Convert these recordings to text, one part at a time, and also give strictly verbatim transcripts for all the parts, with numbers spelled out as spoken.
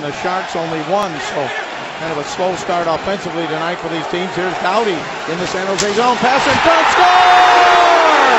and the Sharks only one. So kind of a slow start offensively tonight for these teams. Here's Doughty in the San Jose zone. Pass in front. Score!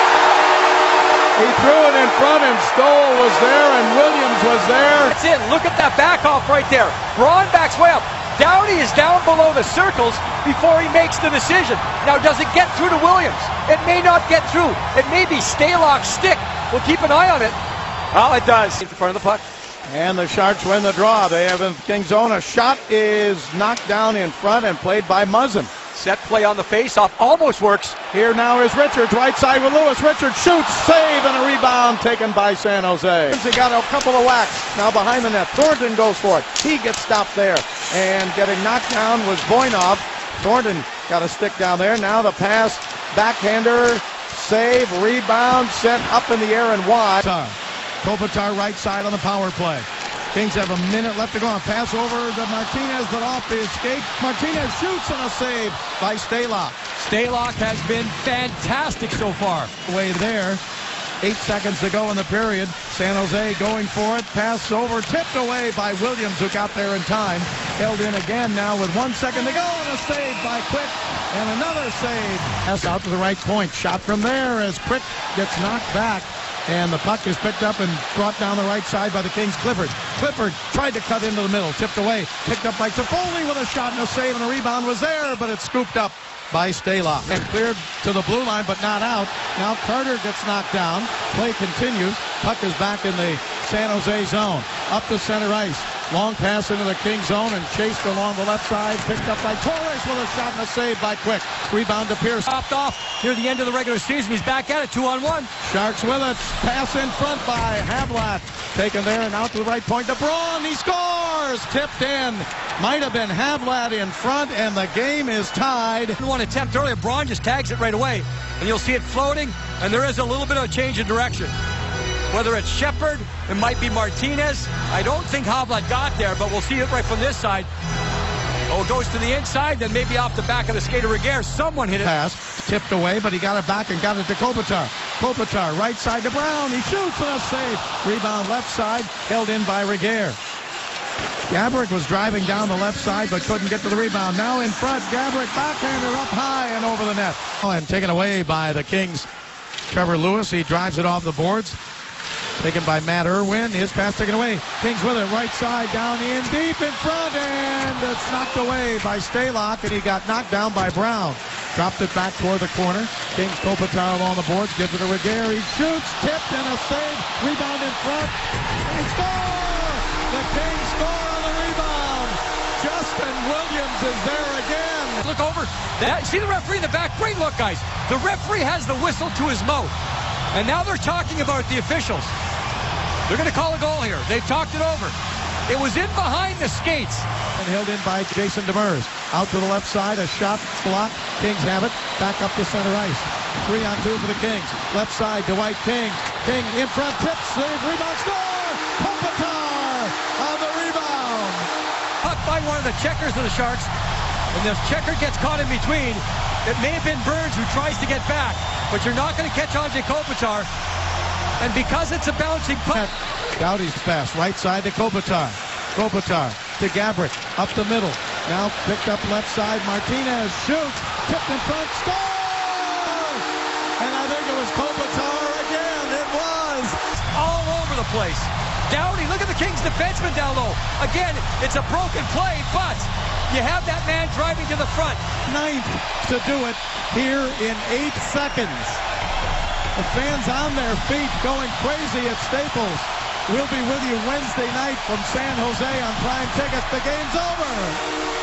He threw it in front, and Stoll was there, and Williams was there. That's it. Look at that back off right there. Braun backs way up. Doughty is down below the circles before he makes the decision. Now, does it get through to Williams? It may not get through. It may be Stalock's stick. We'll keep an eye on it. Well, it does. In front of the puck. And the Sharks win the draw. They have in King zone. A shot is knocked down in front and played by Muzzin. Set play on the faceoff. Almost works. Here now is Richards. Right side with Lewis. Richards shoots. Save and a rebound taken by San Jose. He got a couple of whacks. Now behind the net. Thornton goes for it. He gets stopped there. And getting knocked down was Voinov. Thornton got a stick down there. Now the pass. Backhander. Save. Rebound. Sent up in the air and wide. Kopitar right side on the power play. Kings have a minute left to go. A pass over to Martinez, but off the escape. Martinez shoots and a save by Stalock. Stalock has been fantastic so far. Way there. Eight seconds to go in the period. San Jose going for it. Pass over, tipped away by Williams, who got there in time. Held in again now with one second to go, and a save by Quick. And another save. Pass out to the right point. Shot from there as Quick gets knocked back. And the puck is picked up and brought down the right side by the Kings. Clifford. Clifford tried to cut into the middle. Tipped away. Picked up by Toffoli with a shot and a save, and a rebound was there, but it's scooped up by Stalock. And cleared to the blue line, but not out. Now Carter gets knocked down. Play continues. Puck is back in the San Jose zone. Up the center ice. Long pass into the King zone and chased along the left side. Picked up by Torres with a shot and a save by Quick. Rebound to Pierce. Popped off near the end of the regular season. He's back at it, two on one. Sharks with it. Pass in front by Havlat. Taken there and out to the right point to Braun. He scores! Tipped in. Might have been Havlat in front, and the game is tied. One attempt earlier. Braun just tags it right away. And you'll see it floating, and there is a little bit of a change in direction. Whether it's Shepard, it might be Martinez. I don't think Havlat got there, but we'll see it right from this side. Oh, it goes to the inside, then maybe off the back of the skater Regehr. Someone hit it. Pass, tipped away, but he got it back and got it to Kopitar. Kopitar, right side to Brown. He shoots and a save. Rebound left side, held in by Regehr. Gaborik was driving down the left side, but couldn't get to the rebound. Now in front, Gaborik backhander up high and over the net. Oh, and taken away by the Kings. Trevor Lewis, he drives it off the boards. Taken by Matt Irwin. His pass taken away. Kings with it. Right side down in deep in front. And it's knocked away by Stalock. And he got knocked down by Brown. Dropped it back toward the corner. Kings Kopitar along the boards. Gives it to Regehr. He shoots. Tipped and a save. Rebound in front. And score! The Kings score on the rebound. Justin Williams is there again. Look over. That, see the referee in the back? Great look, guys. The referee has the whistle to his mouth. And now they're talking about the officials. They're going to call a goal here. They've talked it over. It was in behind the skates. And held in by Jason Demers. Out to the left side, a shot blocked. Kings have it. Back up to center ice. Three on two for the Kings. Left side, Dwight King. King in front, tips, save, rebound, score! Kopitar on the rebound. Puck by one of the checkers of the Sharks. And this checker gets caught in between. It may have been Burns who tries to get back, but you're not going to catch Anze Kopitar. And because it's a bouncing puck. Doughty's pass, right side to Kopitar. Kopitar to Gaborik, up the middle. Now picked up left side, Martinez shoots, tipped in front, score! And I think it was Kopitar again, it was! All over the place. Doughty, look at the Kings defenseman down low. Again, it's a broken play, but you have that man driving to the front. Ninth to do it here in eight seconds. The fans on their feet going crazy at Staples. We'll be with you Wednesday night from San Jose on Prime Tickets. The game's over.